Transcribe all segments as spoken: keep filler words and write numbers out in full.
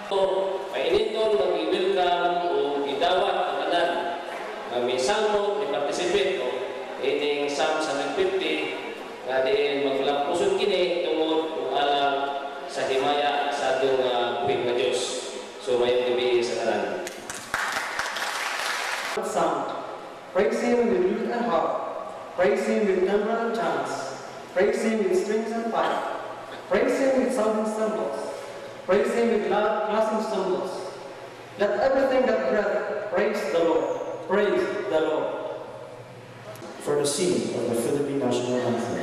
Painiton mag-i-welcome o idawat ang tanan na may SALMO ni participate o ining Psalm one fifty nga diin maglampuson kini tungod o alam sa himaya sa atong uh, buhig nga Diyos. So mayong gabi sa tanan. Psalm. Praise Him with lute and harp. Praise Him with timbrel and tongues. Praise Him with strings and pipe. Praise Him with sounding cymbals. Praise Him with loud clashing cymbals. Let everything that breath praise the Lord. Praise the Lord. For the singing of the Philippine National Anthem.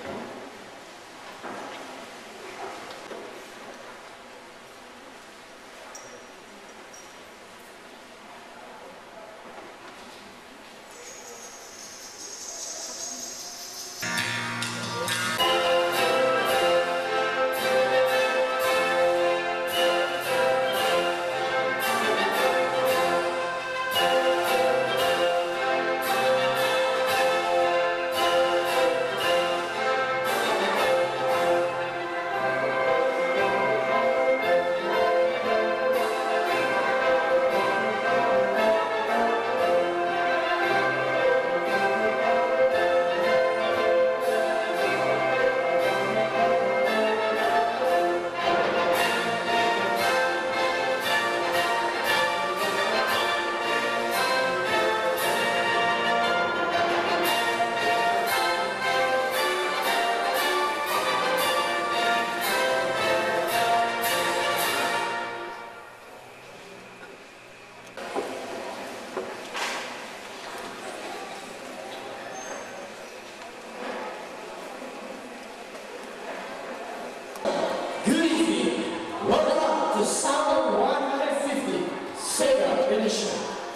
Psalm one fifty, second edition.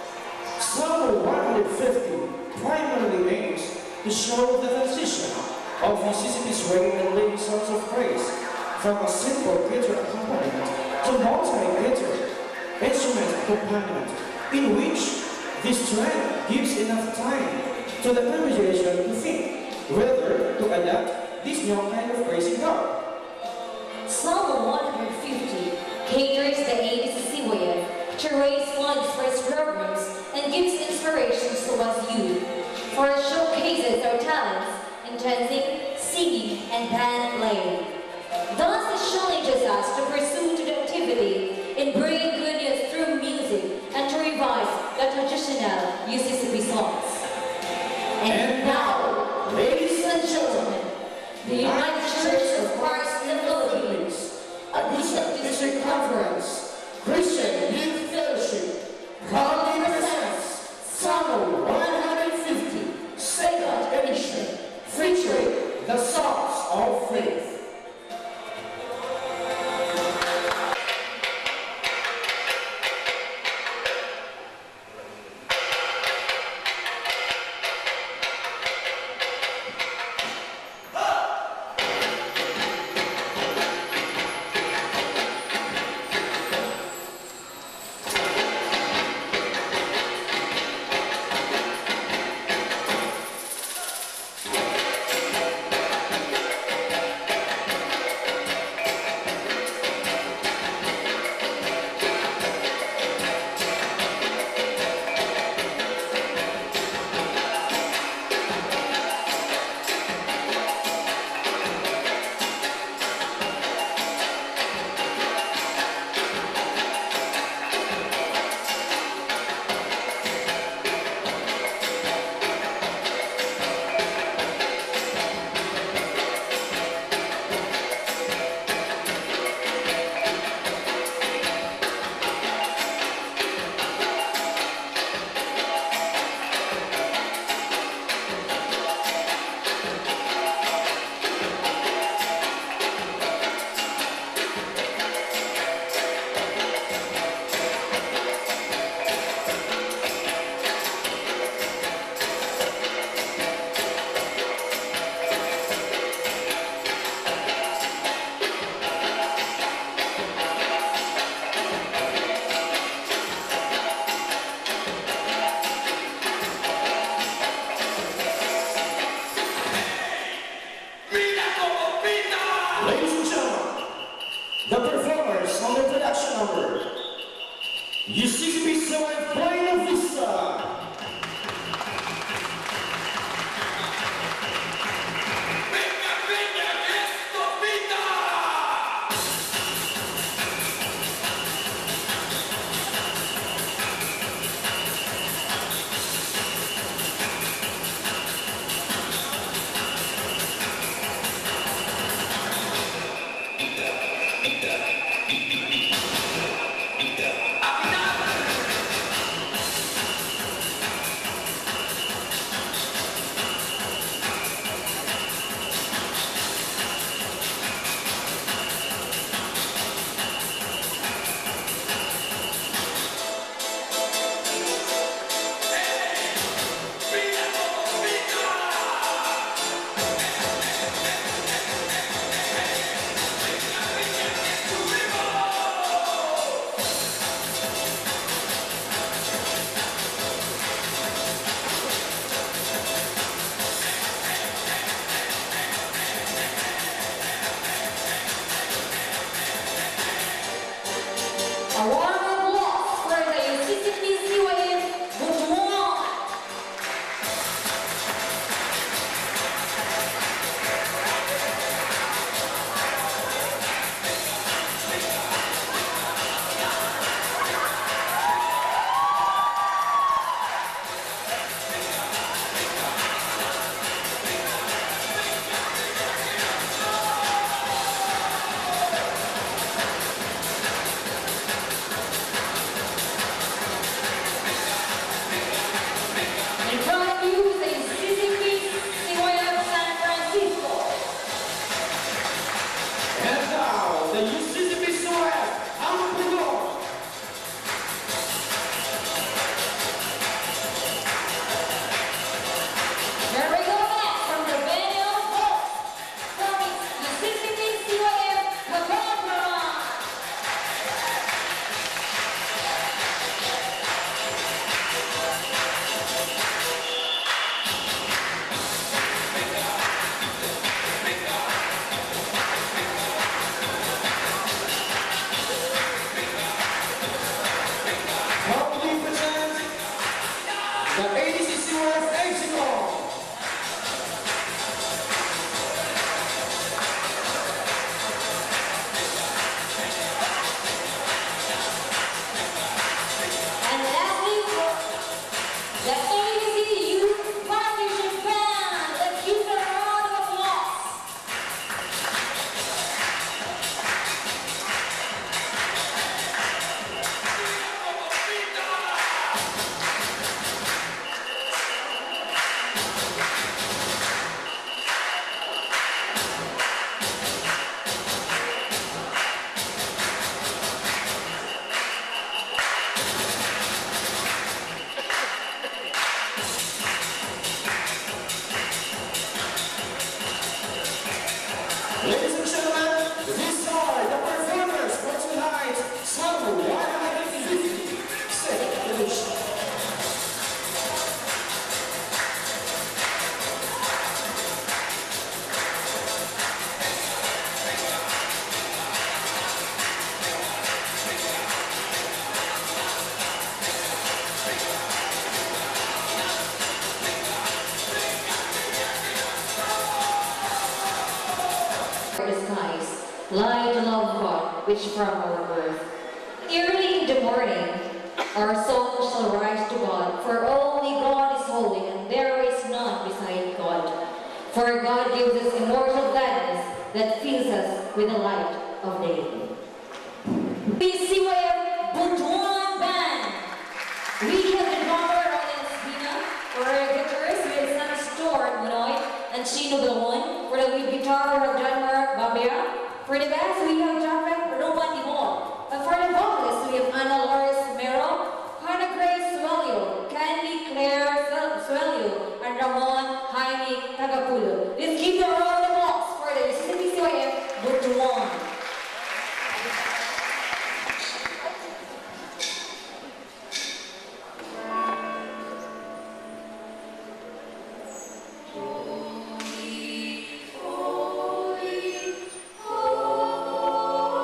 Psalm one fifty primarily aims to show the transition of Mississippi's reign and leading songs of praise from a simple guitar accompaniment to multi-guitar instrument accompaniment, in which this trend gives enough time to the congregation to think whether to adapt this new kind of praising God. Psalm one fifty caters the A B C C way to raise funds for its programs and gives inspirations to us youth for it showcases our talents in dancing, singing, and band playing. Thus, it challenges us to pursue the activity in bringing good news through music and to revise the traditional Mississippi songs. And now, ladies and gentlemen, the United Church of Christ in the Philippines, AGUSAN District Conference, Christian Youth Fellowship, proudly presents Psalm one fifty, second edition, featuring the Songs of Faith. Performers on the production number. U C C P Select Buena Vista. Ladies and gentlemen, these are the performers for tonight's SALMO one fifty second edition. The skies, lie the love God which from our birth. Early in the morning, our soul shall rise to God, for only God is holy, and there is none beside God. For God gives us immortal gladness that fills us with the light of day. P C Y F Butuan Band. We have the drummer Roland Spina, for our guitarist we have Sam Stuart Munoy and Chino Galon, for the lead guitar we have John Mark Babea. For the bass, we have Jafet Roman Dimon. And for the vocalist, we have Ana Loris Mero, Hannah Grace Suelio, Candy Claire Suelio, and Ramon Jaime Tagapulo. Let's give them a round of applause for the C C Y F Butuan. Oh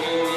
in the